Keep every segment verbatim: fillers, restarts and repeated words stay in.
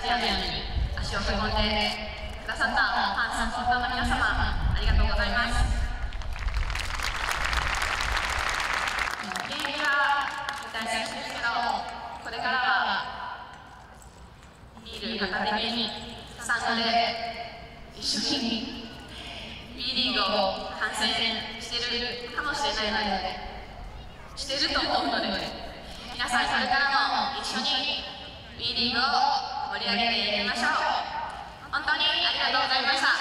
タジアムに足を運んでくださったファン、サポーターの皆様、ありがとうございます。現役は引退選手ですけど、これからはビール片手にスタンドで一緒に B リーグを観戦しているかもしれないので、してると思うので、皆さんこれからも一緒に B リーグを盛り上げていきましょう。本当にありがとうございました。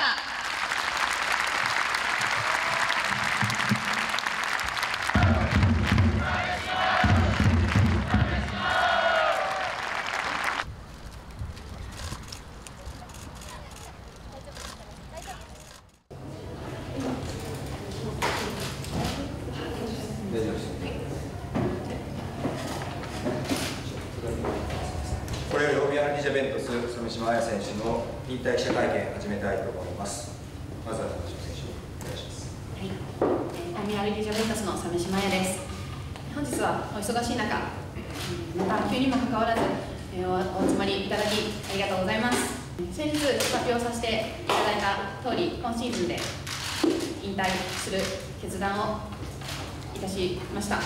大丈夫です。これより大宮リジャベントス鮫島彩選手の引退記者会見を始めたいと思います。まずは鮫島選手、お願いします。 はい、えー、大宮リジャベントスの鮫島彩です。本日はお忙しい中、また急にもかかわらず、えー、お, お集まりいただきありがとうございます。先日発表させていただいた通り、今シーズンで引退する決断をいたしました。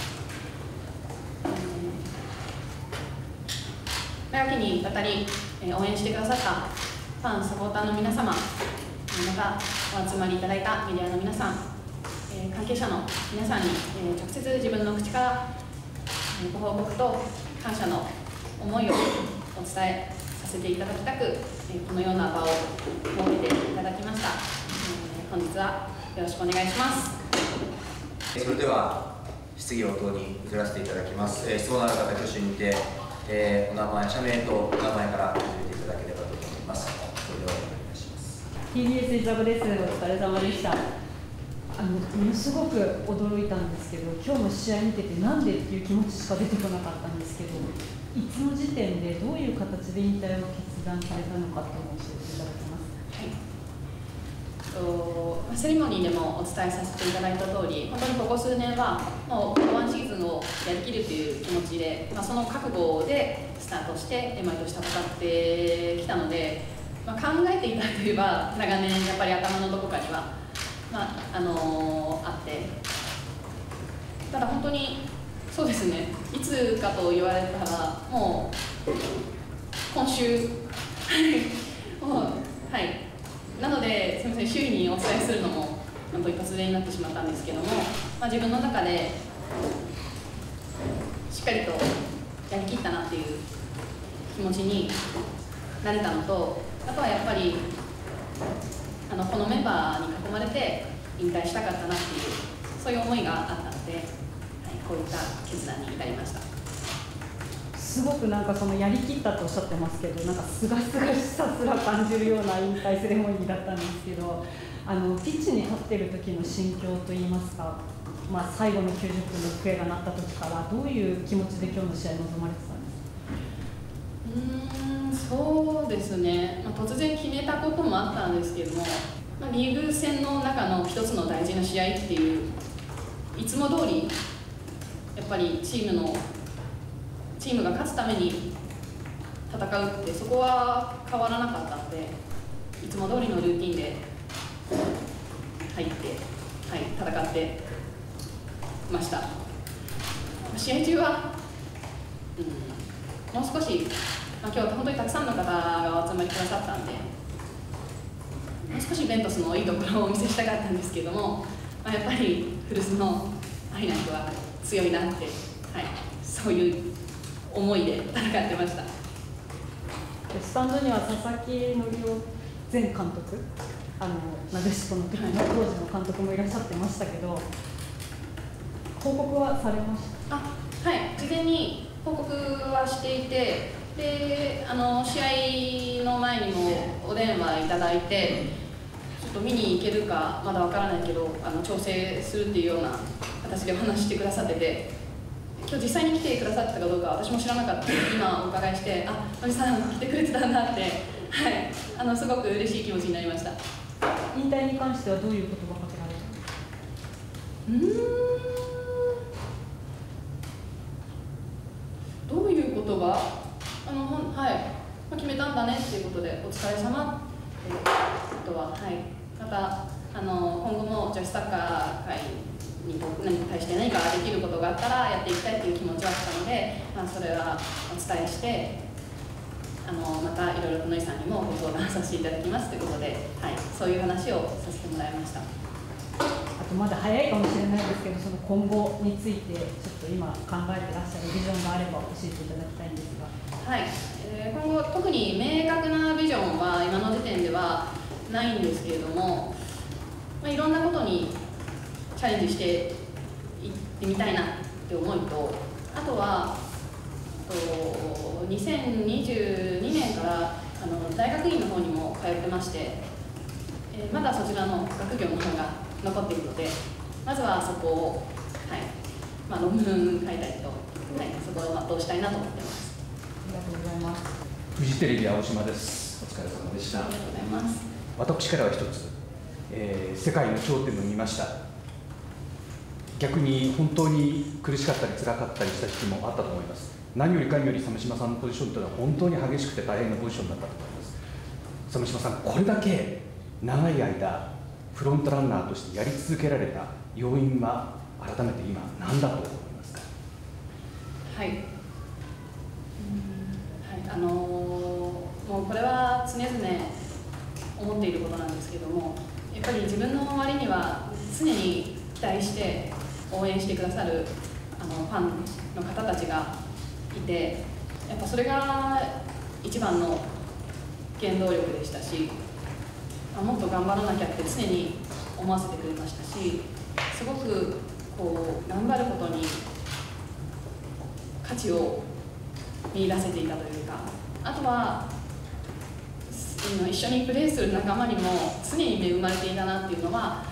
長きにわたり応援してくださったファン、サポーターの皆様、またお集まりいただいたメディアの皆さん、関係者の皆さんに直接自分の口からご報告と感謝の思いをお伝えさせていただきたく、このような場を設けていただきました。本日はよろしくお願いします。 それでは質疑応答に移らせていただきます。質問のある方、挙手にて、えー、お名前、社名とお名前から始めていただければと思います。それではお願いします。 ティービーエス 伊沢です。お疲れ様でした。あのものすごく驚いたんですけど、今日の試合見ててなんでっていう気持ちしか出てこなかったんですけど、いつの時点でどういう形で引退を決断されたのかというのを教えていただけますか。 はい、セレモニーでもお伝えさせていただいた通り、本当にここ数年はもうワンシーズンをやりきるという気持ちで、まあ、その覚悟でスタートして毎年戦ってきたので、まあ、考えていたといえば長年やっぱり頭のどこかには、まああのー、あって、ただ本当にそうですね、いつかと言われたらもう今週もうはいなので、すみません、周囲にお伝えするのもなんと一発目になってしまったんですけども、まあ、自分の中でしっかりとやりきったなっていう気持ちになれたのと、あとはやっぱりあのこのメンバーに囲まれて引退したかったなっていう、そういう思いがあったので、はい、こういった決断に至りました。 すごくなんかそのやりきったとおっしゃってますけど、なんかすがすがしさすら感じるような引退セレモニーだったんですけど、あのピッチに立っている時の心境といいますか、まあ、最後のきゅうじゅっぷんの笛が鳴った時からどういう気持ちで今日の試合に臨まれてたんですか。 うーんそうですね、まあ、突然決めたこともあったんですけども、まあ、リーグ戦の中の一つの大事な試合っていう、いつも通りやっぱりチームのチームが勝つために戦うって、そこは変わらなかったので、いつも通りのルーティンで入って、はい、戦ってました。試合中は、うん、もう少し、まあ、今日本当にたくさんの方がお集まりくださったんで、もう少しベントスのいいところをお見せしたかったんですけども、まあ、やっぱり古巣のアイナックは強いなって、はい、そういう思いで戦ってました。 スタンドには佐々木則夫前監督、あのなでしこの時の当時の監督もいらっしゃってましたけど、報告はされました？ あ、はい、事前に報告はしていて、であの試合の前にもお電話いただいて、ちょっと見に行けるかまだわからないけど、あの調整するっていうような形でお話してくださってて。今日実際に来てくださってたかどうか私も知らなかったので、今お伺いして、あ、のりさん来てくれてたんだって、はい、あのすごく嬉しい気持ちになりました。 引退に関してはどういう言葉をかけられたんですか？ うーんどういう言葉？あのはい、 あ、決めたんだねっていうことでお疲れ様ってことは、はい、またあの今後も女子サッカー界に対して何かできることがあったらやっていきたいっていう気持ちはあったので、まあ、それはお伝えしてあのまたいろいろとノイさんにもご相談させていただきますということで、はい、そういう話をさせてもらいました。 あとまだ早いかもしれないですけど、その今後についてちょっと今考えてらっしゃるビジョンがあれば教えていただきたいんですが。 はい、えー、今後特に明確なビジョンは今の時点ではないんですけれども、まあ、いろんなことにチャレンジしていってみたいなって思いと、あとはとにせんにじゅうにねんからあの大学院の方にも通ってまして、えー、まだそちらの学業の方が残っているので、まずはそこを、はいまあ、論文書いたりと、はい、そこを全うしたいなと思ってます。 ありがとうございます。 フジテレビ青島です。お疲れ様でした。 ありがとうございます。 私からは一つ、えー、世界の頂点を見ました。逆に本当に苦しかったり辛かったりした時期もあったと思います。何よりかより鮫島さんのポジションというのは本当に激しくて大変なポジションだったと思います。鮫島さん、これだけ長い間フロントランナーとしてやり続けられた要因は改めて今何だと思いますか？ はい、うん、はい、あのー、もうこれは常々思っていることなんですけども、やっぱり自分の周りには常に期待して応援してくださるあのファンの方たちがいて、やっぱそれが一番の原動力でしたし、もっと頑張らなきゃって常に思わせてくれましたし、すごくこう頑張ることに価値を見出せていたというか、あとは一緒にプレーする仲間にも常に恵まれていたなっていうのは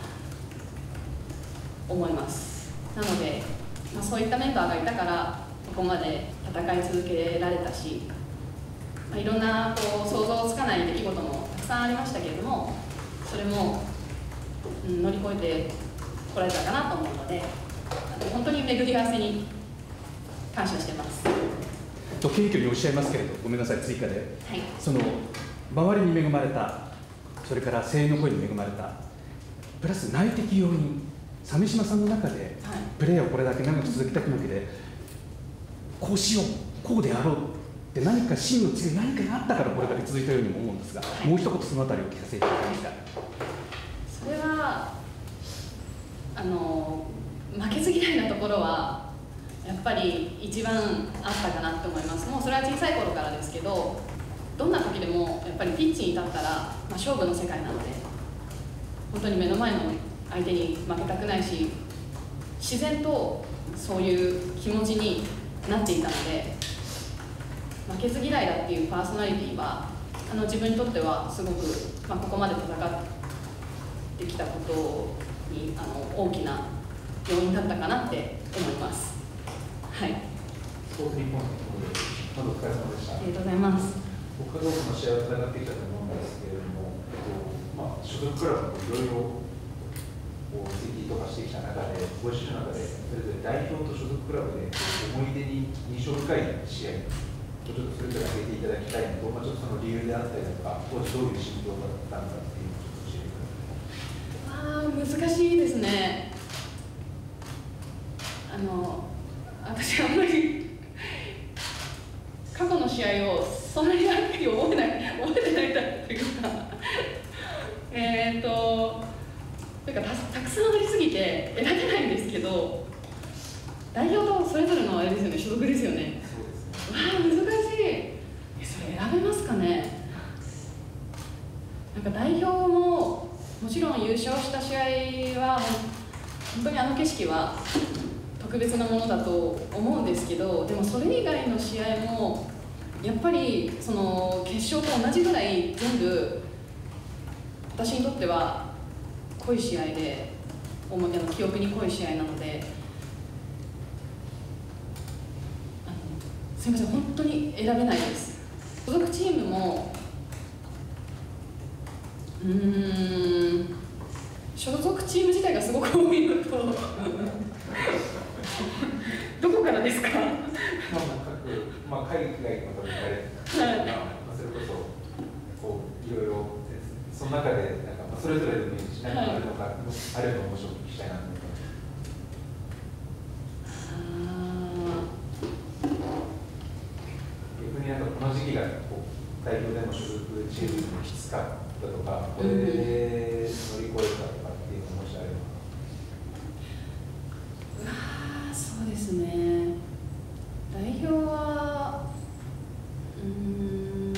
思います。なので、まあ、そういったメンバーがいたからここまで戦い続けられたし、まあ、いろんなこう想像つかない出来事もたくさんありましたけれども、それも、うん、乗り越えてこられたかなと思うので、本当に巡り合わせに感謝してます。 と謙虚におっしゃいますけれど、ごめんなさい、追加で、 はい、 その周りに恵まれた、それから声援の声に恵まれた、プラス内的要因、鮫島さんの中でプレーをこれだけ長く続けたくなくて、こうしよう、こうであろうって何か芯の強い何かがあったからこれだけ続いたようにも思うんですが、はい、もう一言そのあたりを聞かせていただきました。 それはあの負けず嫌いなところはやっぱり一番あったかなと思います。もうそれは小さい頃からですけど、どんな時でもやっぱりピッチに立ったら、まあ、勝負の世界なので、本当に目の前の相手に負けたくないし、自然とそういう気持ちになっていたので、負けず嫌いだっていうパーソナリティはあの自分にとってはすごく、まあ、ここまで戦ってきたことにあの大きな要因だったかなって思います。はい。 総理ポイントで、まずお疲れ様でした。 ありがとうございます。 僕は多くの試合を戦ってきたと思うんですけれども、えっとまあ、所属クラブもいろいろ移籍とかしてきた中で、ご自身の中で、それぞれ代表と所属クラブで思い出に印象深い試合をちょっとそれぞれ挙げていただきたいのと、まあ、ちょっとその理由であったりとか、当時どういう心境だったのかっていうのをちょっと教えてください。 ああ、難しいですね。あの私あんまり過去の試合をそんなにはっきり覚えない覚えてないタイプというかえっとというか た, たくさんありすぎて選べないんですけど、代表とそれぞれのあれですよね、所属ですよね。 そうですね。 わあ、難しい。え、それ選べますかね。なんか代表ももちろん優勝した試合は本当にあの景色は特別なものだと思うんですけど、でもそれ以外の試合もやっぱりその決勝と同じぐらい全部私にとっては濃い試合で、記憶に濃い試合なので、あのすみません、本当に選べないです。所属チームもうーん所属チーム自体がすごく多いのとどこからですか？ まあ、各まあ、海外の方に行かれてたんですけど、 それこそこういろいろその中でなんかそれぞれでもいいし何かあるのか、はい、あればもしお聞きしたいなと思います。逆になんかこの時期がこう代表での所属チームのきつかったとか、これで乗り越えたとかっていうのももしあれば。 うわー、そうですね。代表はうーん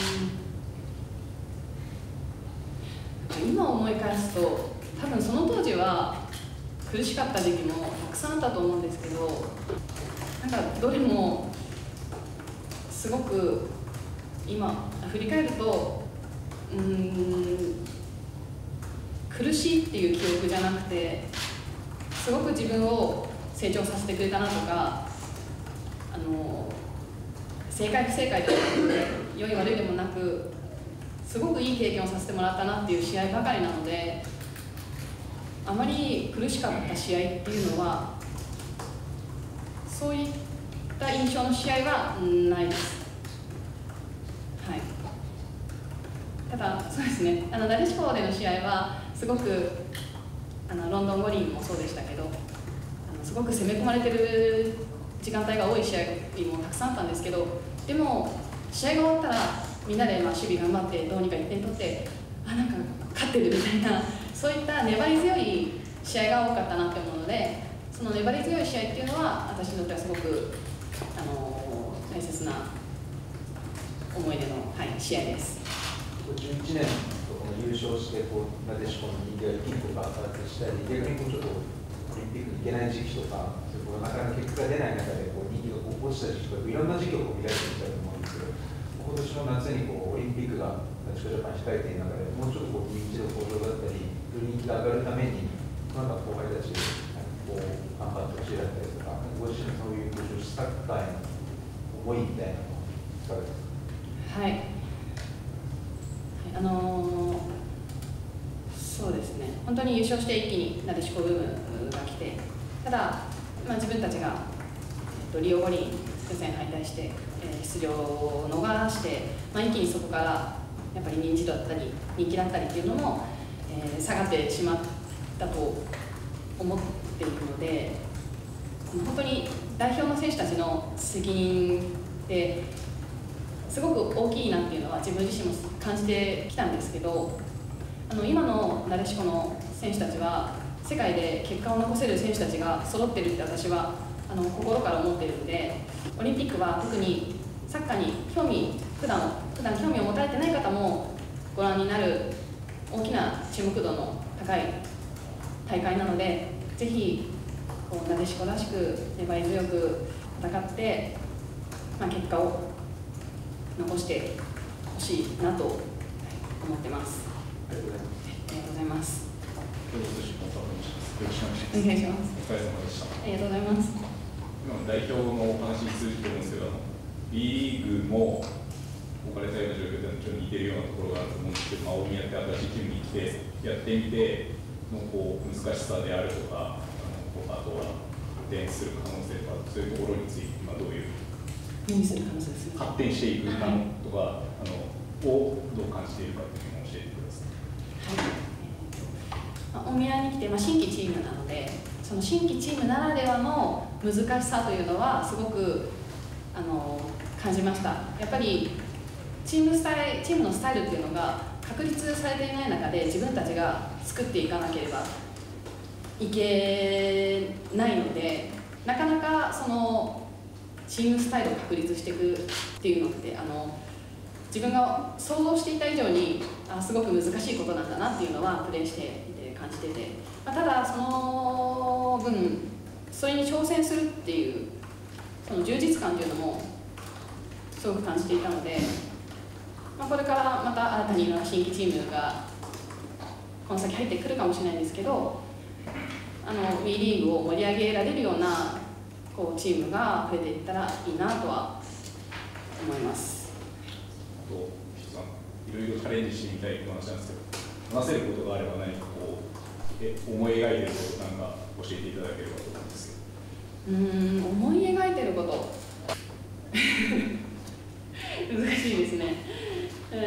今思い返すと、多分その当時は苦しかった時期もたくさんあったと思うんですけど、なんかどれもすごく今振り返るとうーん苦しいっていう記憶じゃなくて、すごく自分を成長させてくれたなとか、あの正解不正解とか良い悪いでもなく、すごくいい経験をさせてもらったなっていう試合ばかりなので、あまり苦しかった試合っていうのはそういった印象の試合はないです。はい、ただそうですね、あのなでしこでの試合はすごくあのロンドン五輪もそうでしたけど、あのすごく攻め込まれてる時間帯が多い試合もたくさんあったんですけど、でも試合が終わったらみんなでまあ守備頑張ってどうにかいってん取って、あ、なんか勝ってるみたいな、そういった粘り強い試合が多かったなって思うので、その粘り強い試合っていうのは私にとってはすごく、あのー、大切な思い出の、はい、試合です。 じゅういちねんとこの優勝してこうなでしこの人気が一気に爆発したり、逆にこうちょっとオリンピックに行けない時期とか、それこうなかなか結果が出ない中でこう人気がこう落ちた時期とか、いろんな時期をこう見られてきたと思うんですけど、今年の夏にこうオリンピックがなでしこジャパン控えている中で、もうちょっとこう認知度向上だったり、人気が上がるために、なんか後輩たちにこう頑張ってほしいだったりとか、ご自身のそういう女子サッカーへの思いみたいなのはいかがですか？はい、 あのー、そうですね、本当に優勝して一気になでしこブームが来て、ただ、まあ、自分たちが、えっと、リオ五輪予選敗退して、えー、出場を逃して、まあ、一気にそこからやっぱり認知度だったり人気だったりっていうのも、えー、下がってしまったと思っているので、本当に代表の選手たちの責任ってすごく大きいなっていうのは自分自身も感じてきたんですけど、あの今のなでしこの選手たちは世界で結果を残せる選手たちが揃ってるって私はあの心から思っているので、オリンピックは特にサッカーに興味普段普段興味を持たれてない方もご覧になる大きな注目度の高い大会なので、ぜひこうなでしこらしく粘り強く戦って、まあ、結果を残してほしいなと思ってます。 ありがとうございます。 ありがとうございます。 よろしくお願いします。 お願いします。 お疲れ様でした。 ありがとうございます。 今の代表のお話に通じてるんですけど、B リーグも置かれたような状況でちょっと似てるようなところがあると思うんですけど、まあ、大宮って新しいチームに来てやってみてのこう難しさであるとか、あのあとは発展する可能性とか、そういうところについて今どういう何する可能性ですね。 発展していく可能とか、あのをどう感じているかというのを教えてください。 はい、まあ、大宮に来て、まあ、新規チームなので、その新規チームならではの難しさというのはすごくあの感じました。やっぱりチームスタイル、チームのスタイルっていうのが確立されていない中で自分たちが作っていかなければいけないので、なかなかそのチームスタイルを確立していくっていうのってあの自分が想像していた以上にあすごく難しいことなんだなっていうのはプレーしていて感じてて、まあ、ただその分それに挑戦するっていうその充実感っていうのもすごく感じていたので、まあ、これからまた新たに新規チームがこの先入ってくるかもしれないんですけど、あの B リーグを盛り上げられるようなこうチームが増えていったらいいなとは思います。 あといろいろチャレンジしてみたいって話なんですけど、話せることがあれば何かこうえ思い描いてることなんか教えていただければと思うんですけど。 うーん思い描いてること難しいですね。うー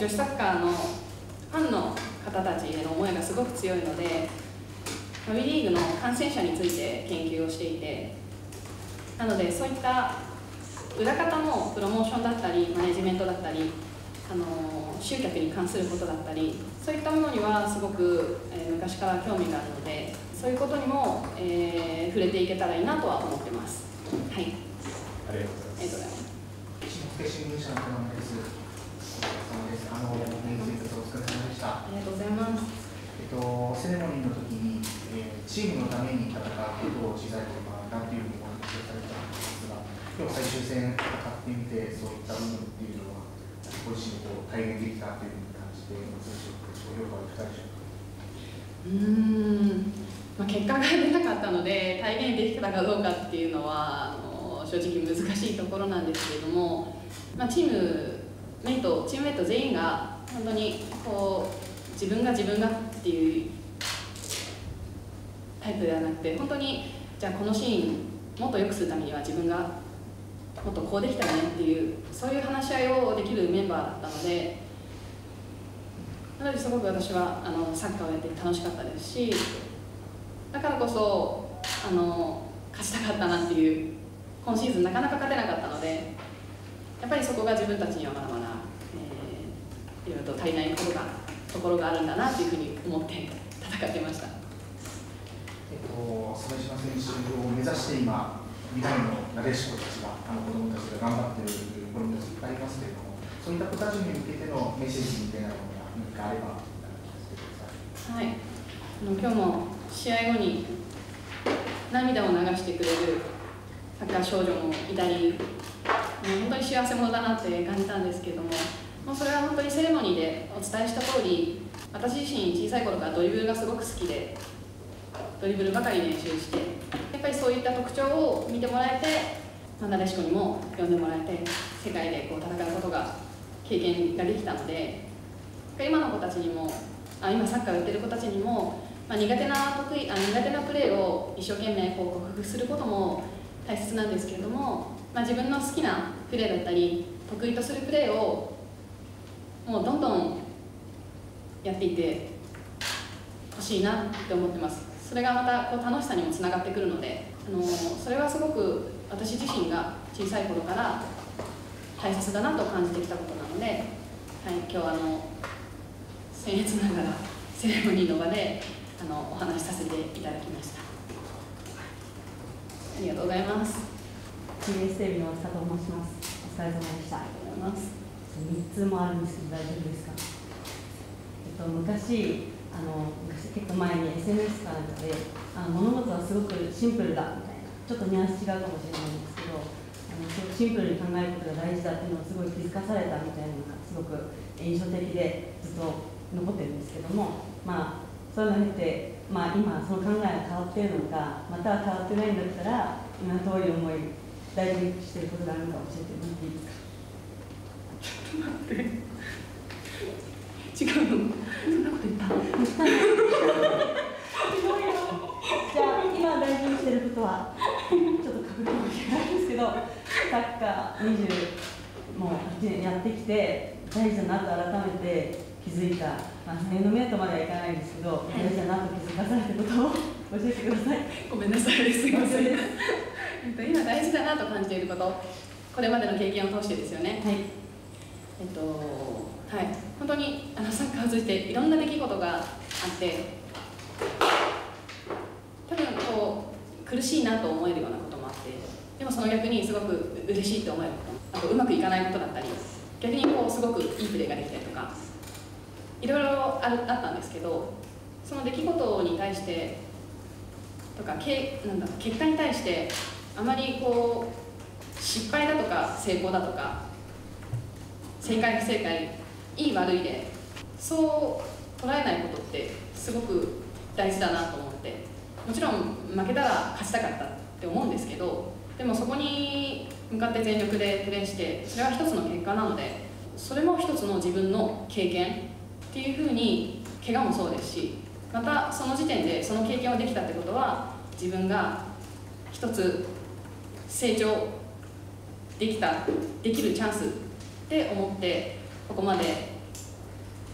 女子サッカーのファンの方たちへの思いがすごく強いので、WEリーグの感染者について研究をしていて、なのでそういった裏方のプロモーションだったりマネジメントだったり、あの集客に関することだったり、そういったものにはすごく、えー、昔から興味があるので、そういうことにも、えー、触れていけたらいいなとは思ってます。はい。 ありがとうございます。 ありがとうございます。 新聞社の田中です。お疲れ様です。あの、年末お疲れ様でした。 ありがとうございます。 えっと、セレモニーの時に、えー、チームのために戦うことを小さい頃からなんていうふうにお話をされてたんですが、今日最終戦戦ってみて、そういった部分っていうのは、ご自身でこう体現できたというふうに感じていますでしょうか。評価はいかがでしょうか。 うーん、まあ、結果が出なかったので体現できたかどうかっていうのはあの正直難しいところなんですけれども、まあ、チームメイトチームメイト全員が本当にこう自分が自分がっていうタイプではなくて、本当にじゃあこのシーンもっと良くするためには自分がもっとこうできたよねっていうそういう話し合いをできるメンバーだったので、なのですごく私はあのサッカーをやって楽しかったですし、だからこそあの勝ちたかったなっていう、今シーズンなかなか勝てなかったので、やっぱりそこが自分たちにはまだまだ、えー、いろいろと足りないことがところがあるんだなっていうふうに思って戦ってました。 えっと、鮫島選手を目指して今、未来のなでしこたちが、あの子どもたちが頑張っている子どもたちいっぱいいますけれども、そういった子たちに向けてのメッセージみたいなものが何かあれば、聞かせてください。 はい、あの今日も試合後に涙を流してくれるサッカー少女もいたり、本当に幸せ者だなって感じたんですけれども、もうそれは本当にセレモニーでお伝えした通り、私自身小さい頃からドリブルがすごく好きで、ドリブルばかり練習して、やっぱりそういった特徴を見てもらえて、なでしこにも呼んでもらえて、世界でこう戦うことが経験ができたので、今の子たちにも、あ今サッカーをやってる子たちにも、まあ、苦手な得意あ苦手なプレーを一生懸命こう克服することも大切なんですけれども、まあ、自分の好きなプレーだったり得意とするプレーをもうどんどんやっていってほしいなって思ってます。それがまたこう楽しさにもつながってくるので、あのそれはすごく私自身が小さい頃から大切だなと感じてきたことなので、はい、今日はあの僭越ながらセレモニーの場であのお話しさせていただきました。ありがとうございます。 ティーエステレビの佐藤と申します。お疲れ様でした。 ありがとうございます。 みっつもあるんですけど大丈夫ですか。えっと昔あの昔結構前に エスエヌエス かなんかであの物事はすごくシンプルだみたいな、ちょっとニュアンス違うかもしれないんですけど、あのすごくシンプルに考えることが大事だっていうのをすごい気づかされたみたいなのがすごく印象的でずっと残ってるんですけども、まあそういうのを経て、まあ、今その考えが変わっているのか、または変わってないんだったら今どういう思い大事にしていることがあるのか教えてもらっていいですか。 ちょっと待って違うの、そんなこと言ったじゃあ今大事にしていることはちょっとかぶるかもしれないですけど、サッカーにじゅうもうはちねんやってきて大事だなと改めて気づいた、まあ、才能メートまではいかないんですけど、大事だなと気づかされたことを教えてください。 ごめんなさい、すいません。今大事だなと感じていること、これまでの経験を通してですよね。 はい。 えっとはい、本当にあのサッカーを通じていろんな出来事があって、多分こう苦しいなと思えるようなこともあって、でもその逆にすごく嬉しいと思えること、あとうまくいかないことだったり、逆にこうすごくいいプレーができたりとか、いろいろあるあったんですけど、その出来事に対してとかけなんだ結果に対してあまりこう失敗だとか成功だとか正解不正解いい悪いでそう捉えないことってすごく大事だなと思って、もちろん負けたら勝ちたかったって思うんですけど、でもそこに向かって全力でプレーして、それは一つの結果なので、それも一つの自分の経験っていうふうに怪我もそうですし、またその時点でその経験をできたってことは自分が一つ成長できたできるチャンスって思ってここまで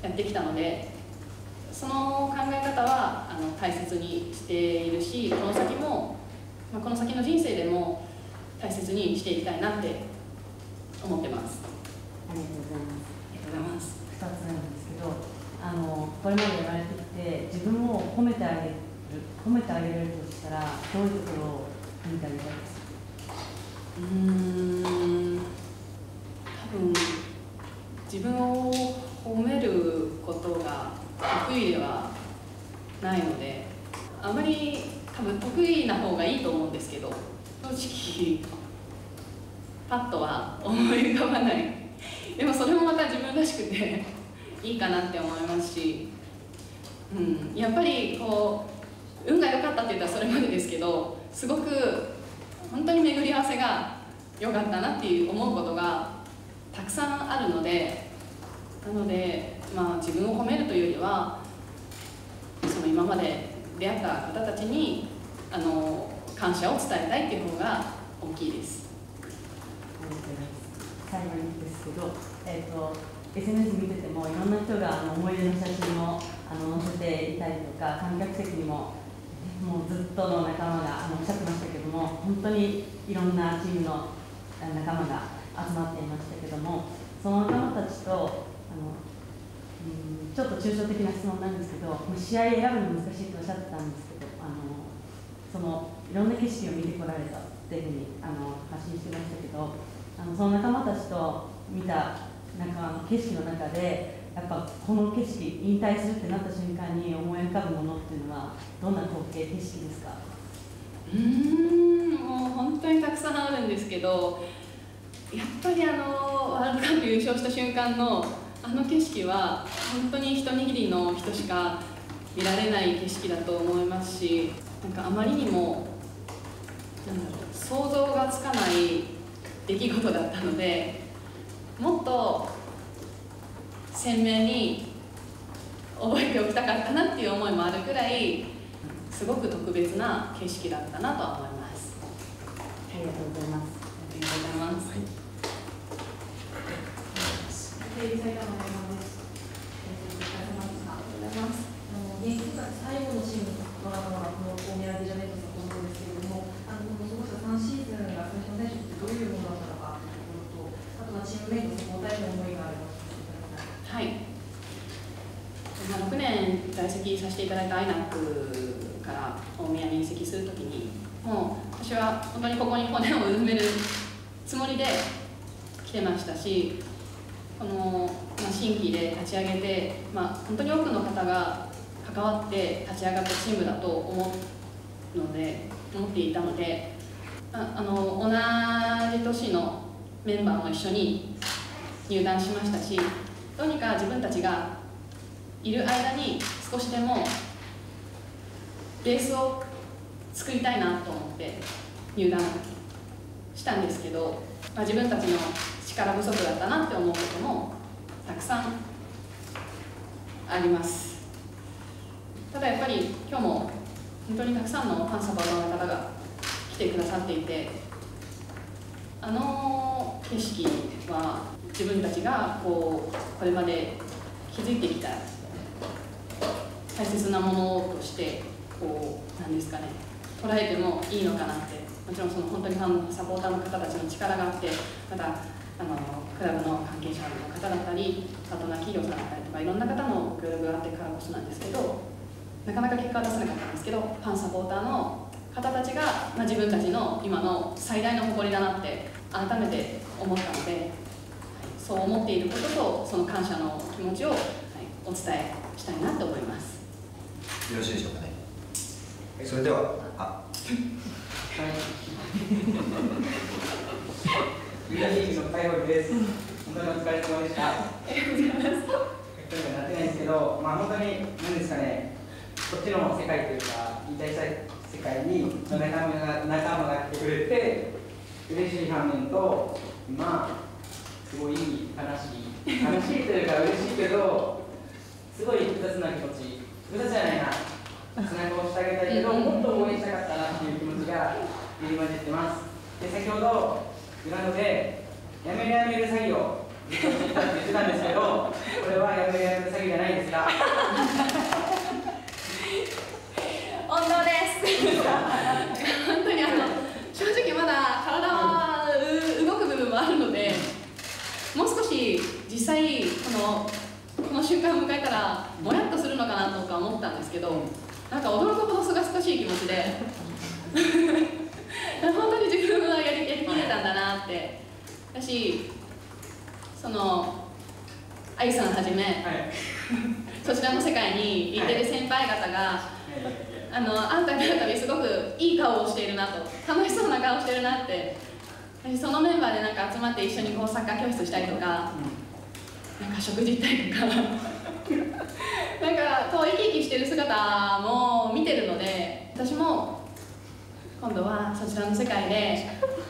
やってきたので、その考え方はあの大切にしているし、この先も、まあ、この先の人生でも大切にしていきたいなって思ってます。 ありがとうございます。 ありがとうございます。 ふたつめなんですけど、あのこれまでやられてきて自分を褒めてあげる褒めてあげれるとしたらどういうところを褒めてあげたいですか？ うーん、多分自分を褒めることが得意ではないので、あまり多分得意な方がいいと思うんですけど、正直パッとは思い浮かばない。でもそれもまた自分らしくていいかなって思いますし、うん、やっぱりこう運が良かったって言ったらそれまでですけど、すごく本当に巡り合わせが良かったなっていう思うことがたくさんあるので、なので、まあ、自分を褒めるというよりは、その今まで出会った方たちにあの感謝を伝えたいっていう方が大きいです。 ありがとうございます。最後にですけど、えーと、エスエヌエス 見ててもいろんな人があの思い出の写真をあの載せていたりとか、観客席にももうずっとの仲間があのおっしゃってましたけども、本当にいろんなチームの仲間が集まっていましたけども、その仲間たちとあの、うん、ちょっと抽象的な質問なんですけど、試合選ぶの難しいとおっしゃってたんですけど、あのそのいろんな景色を見てこられたっていうふうにあの発信してましたけど、あのその仲間たちと見たなんか景色の中で、やっぱこの景色引退するってなった瞬間に思い浮かぶものっていうのはどんな光景景色ですか？ うーん、もう本当にたくさんあるんですけど、やっぱりあのワールドカップ優勝した瞬間のあの景色は本当に一握りの人しか見られない景色だと思いますし、なんかあまりにもなんだろう、想像がつかない出来事だったので、もっと鮮明に覚えておきたかったなっていう思いもあるくらい、すごく特別な景色だったなとは思います。 ありがとうございます。 ありがとうございます。 はいテレビ埼玉の山です。お疲れ様でした。ありがとうございます。あの現役最後のチームの中はこの大宮デジャネットだと思うんですけれども、あの過ごしたさんシーズンが最初の選手ってどういうものだったのかというところと、あとはチームメイトサポーターへの思いがあれば教えてください。 はい。ろくねん在籍させていただいたアイナックから大宮に移籍するときに、もう私は本当にここに骨を埋めるつもりで来てましたし、この、まあ、新規で立ち上げて、まあ、本当に多くの方が関わって立ち上がったチームだと思うので思っていたので、ああの同じ年のメンバーも一緒に入団しましたし、どうにか自分たちがいる間に少しでもベースを作りたいなと思って入団したんですけど、まあ、自分たちの力不足だったなって思うこともたくさんあります。ただやっぱり今日も本当にたくさんのファンサポーターの方が来てくださっていて、あの景色は自分たちがこうこれまで築いてきた大切なものとしてこうなんですかね、捉えてもいいのかなって、もちろんその本当にファンサポーターの方たちの力があって、またあのクラブの関係者の方だったり、パートナー企業さんだったりとかいろんな方の協力があってからこそなんですけど、なかなか結果は出せなかったんですけど、ファンサポーターの方たちが、まあ、自分たちの今の最大の誇りだなって改めて思ったので、はい、そう思っていることとその感謝の気持ちを、はい、お伝えしたいなと思います。 よろしいでしょうかね。それでは、あ、 ユニークの最後です。本当にお疲れ様でした。 ありがとうございます。 なってないんですけど、まあ本当に何ですかね、こっちの世界というか引退した世界に仲間が仲間が来てくれて嬉しい反面と、まあすごい悲しい悲しいというか嬉しいけど、すごい複雑な気持ち、複雑じゃないな。背中を押してあげたいけど、もっと応援したかったなっていう気持ちが入り混じってます。で、先ほどグラウンドでやめるやめる詐欺をずっとしてたって言ってたんですけど、これはやめやめ詐欺じゃないですか。 本当です本当にあの正直まだ体は動く部分もあるので、もう少し実際このこの瞬間を迎えたらもやっとするのかなとか思ったんですけど、なんか驚くほどすがすがしい気持ちで本当に自分はやりやりきれたんだなって。だし、そのあゆさんはじめ、はい、そちらの世界に行ってる先輩方が、はい、あのあんたがたびすごくいい顔をしているなと、楽しそうな顔をしてるなって、そのメンバーでなんか集まって一緒にこうサッカー教室したりとか、うん、なんか食事行ったりとかなんかこう生き生きしてる姿も見てるので、私も今度はそちらの世界で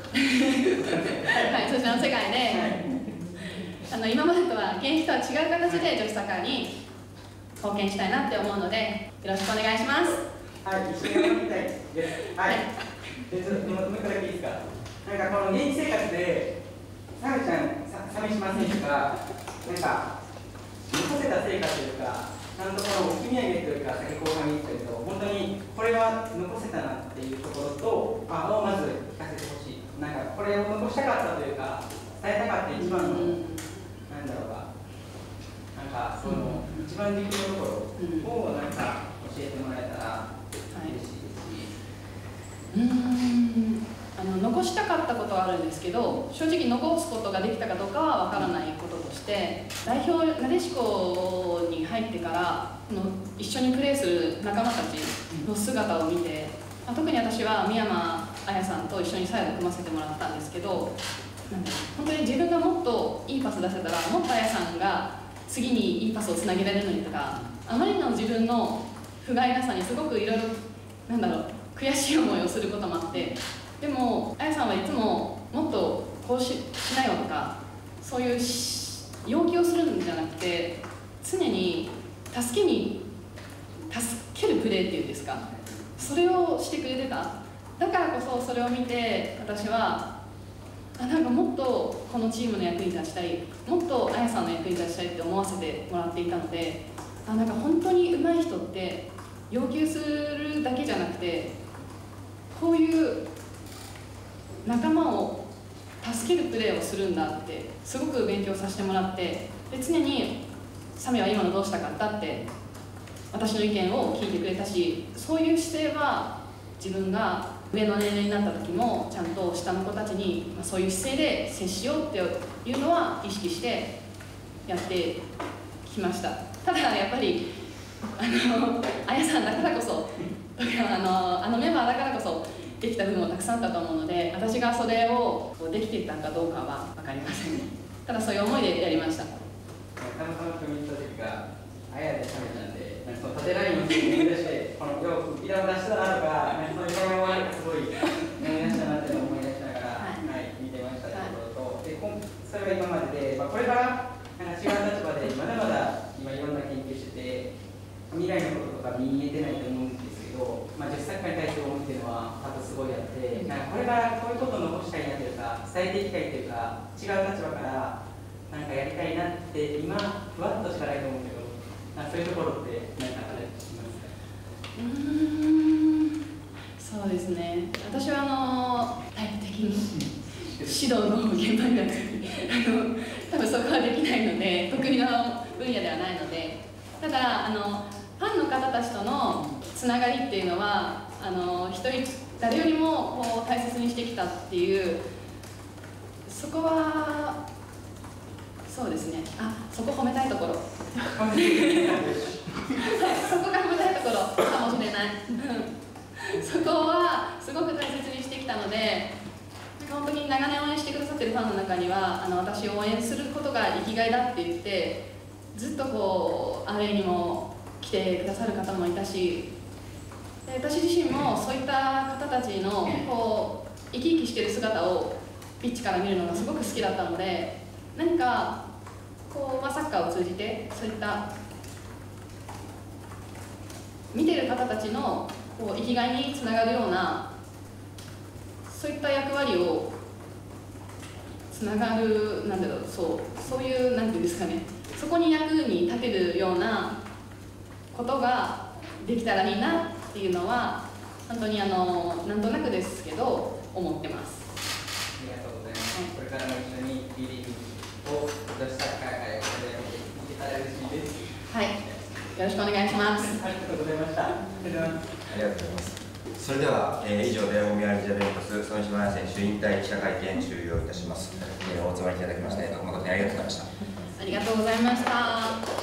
はい、そちらの世界で、はい、あの今までとは現役とは違う形で女子サッカーに貢献したいなって思うので、よろしくお願いします。 はい、一緒に頑張りたいです。はい。で、ちょっともう一個だけいいですか。なんかこの現役生活で、サムちゃん、鮫島選手がなんか残せた成果というか、ちゃんとこの置き土産というか、先後半に言ったけど、本当にこれは残せたなっていうところと、あをまず聞かせてほしい。なんかこれを残したかったというか、伝えたかった一番の、うん、なんだろうか、なんかその、うん、一番軸のところをなんか教えてもらえたら嬉しいですし、 はい、うーんあの残したかったことはあるんですけど、正直残すことができたかどうかはわからないこととして、代表なでしこに入ってからの一緒にプレーする仲間たちの姿を見て、特に私は宮間彩さんと一緒にサイド組ませてもらったんですけど、なんか本当に自分がもっといいパス出せたら、もっと彩さんが次にいいパスをつなげられるのにとか、あまりの自分の不甲斐なさにすごくいろいろなんだろう悔しい思いをすることもあって、でも彩さんはいつももっとこう し, しなよとか、そういう要求をするんじゃなくて、常に助けに助けるプレーっていうんですか、それをしてくれてた。だからこそそれを見て、私はあなんかもっとこのチームの役に立ちたい、もっと彩さんの役に立ちたいって思わせてもらっていたので、あなんか本当に上手い人って要求するだけじゃなくて、こういう仲間を助けるプレーをするんだってすごく勉強させてもらって、で常に「サメは今のどうしたかった?」って私の意見を聞いてくれたし、そういう姿勢は自分が上の年齢になった時もちゃんと下の子たちにそういう姿勢で接しようっていうのは意識してやってきました。ただやっぱりあの彩さんだからこそあのあのメンバーだからこそできた部分もたくさんあったと思うので、私がそれをできていたかどうかは分かりません。ただそういう思いでやりました。 たまたま組み入った時があやでサメなんで、なんかその縦ラインを見出してこのよくイラを出したなとか、なんかそういうのをすごい思い出したなって思い出しながら、はいはい、見てましたということと、でそれが今までで、まあ、これからなんか違う立場でまだまだ今いろんな研究してて、未来のこととか見えてないと思うんですけど、まあ、女子サッカーに対して思うっていうのは多分すごいあって、なんかこれからこういうことを残したいなというか、伝えていきたいというか、違う立場からなんかやりたいなって今ふわっとしかないと思うけど、なんかそういうところって何かあったりしますか？ うーんそうですね、私はあのタイプ的に指導の現場になってあの多分そこはできないので、得意な分野ではないので、ただあのファンの方たちとのつながりっていうのはあの一人誰よりもこう大切にしてきたっていう、そこはそうですね、あそこ褒めたいところはいそこが褒めたいところかもしれないそこはすごく大切にしてきたので、本当に長年応援してくださってるファンの中には、あの私を応援することが生きがいだって言ってずっとこうアウェイにも来てくださる方もいたし、で私自身もそういった方たちのこう生き生きしてる姿をピッチから見るのがすごく好きだったので、何かこう、まあ、サッカーを通じてそういった見てる方たちのこう生きがいにつながるようなそういった役割をつながる、なんだろう、そうそういうなんていうんですかね、そこに役に立てるようなことができたらいいなっていうのは本当にあのなんとなくですけど思ってます。 ありがとうございます。これからも一緒に B リーグを女子サッカー界を盛り上げていけたら嬉しいです。 はい、よろしくお願いします。 ありがとうございました。ありがとうございます。 ありがとうございます。それでは、えー、以上で大宮アルジャベントス曽根島彩選手引退記者会見終了いたします。えー、お集まりいただきまして誠にありがとうございました。 ありがとうございました。